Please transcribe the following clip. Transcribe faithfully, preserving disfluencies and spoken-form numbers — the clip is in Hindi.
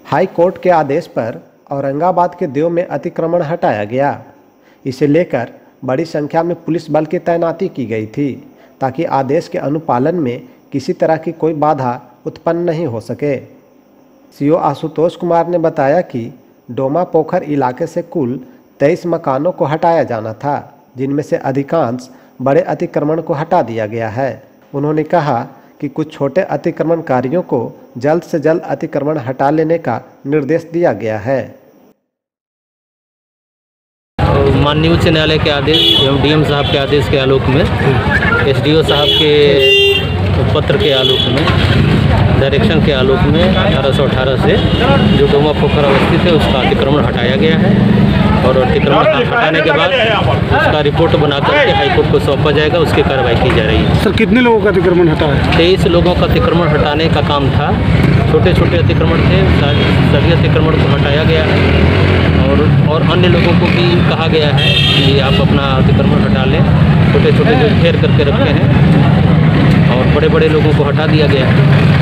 हाई कोर्ट के आदेश पर औरंगाबाद के देव में अतिक्रमण हटाया गया। इसे लेकर बड़ी संख्या में पुलिस बल की तैनाती की गई थी ताकि आदेश के अनुपालन में किसी तरह की कोई बाधा उत्पन्न नहीं हो सके। सीओ आशुतोष कुमार ने बताया कि डोमा पोखर इलाके से कुल तेईस मकानों को हटाया जाना था, जिनमें से अधिकांश बड़े अतिक्रमण को हटा दिया गया है। उन्होंने कहा कि कुछ छोटे अतिक्रमणकारियों को जल्द से जल्द अतिक्रमण हटा लेने का निर्देश दिया गया है। माननीय उच्च न्यायालय के आदेश एवं डीएम साहब के आदेश के आलोक में, एसडीओ साहब के पत्र के आलोक में, डायरेक्शन के आलोक में अठारह सौ अठारह से जो डोमा पोखर अवस्थित है उसका अतिक्रमण हटाया गया है और अतिक्रमण हटाने के बाद उसका रिपोर्ट बना करके हाईकोर्ट को सौंपा जाएगा। उसकी कार्रवाई की जा रही है। सर, कितने लोगों का अतिक्रमण हटा है? तेईस लोगों का अतिक्रमण हटाने का काम था। छोटे छोटे अतिक्रमण थे, सभी अतिक्रमण को हटाया गया है और और अन्य लोगों को भी कहा गया है कि आप अपना अतिक्रमण हटा लें। छोटे छोटे जो घेर करके रखे हैं और बड़े बड़े लोगों को हटा दिया गया है।